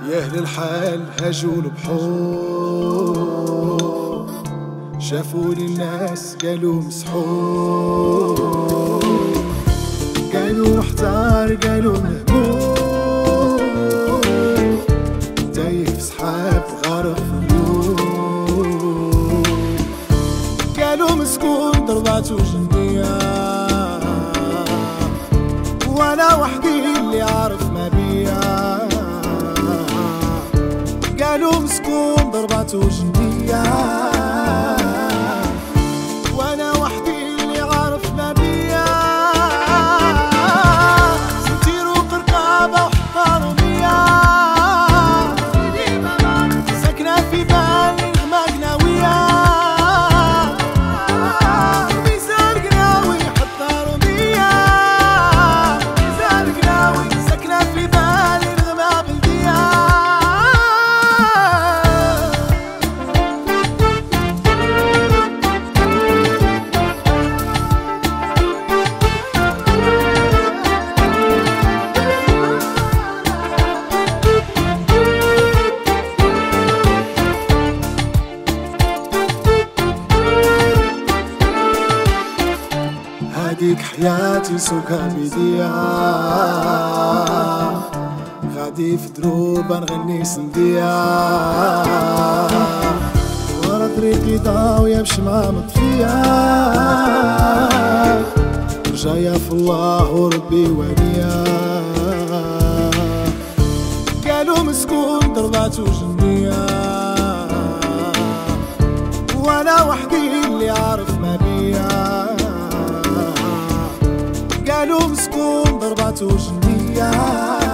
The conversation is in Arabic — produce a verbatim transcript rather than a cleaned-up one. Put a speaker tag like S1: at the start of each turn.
S1: يا أهل الحال هاجوا البحور، شافوا لي الناس قالوا مسحور، قالوا محتار قالوا مهموم، تايه في سحاب غارق في غيوم، قالوا مسكون ضرباتو جنية وانا وحدي اللي عارف ما بيا، قالوا مسكون ضرباتو جنية وانا وحدي اللي عارف ما بيا، ستيرو برقابة وحطارو مية، ساكنة في بالي نغمة قناوية، ميزان قناوي حطارو مية، ميزان قناوي ساكنة في بالي نغمة بلدية. هاديك حياتي سوكا بيديا، غادي في دروبة نغني سندية، ورا طريقي ضاوية بشمعة مطفية، رجايا في الله وربي وليا، قالوا مسكون ضرباتو جنية وانا وحدي اللي عارف ما بيا، قالوا مسكون ضرباتو جنية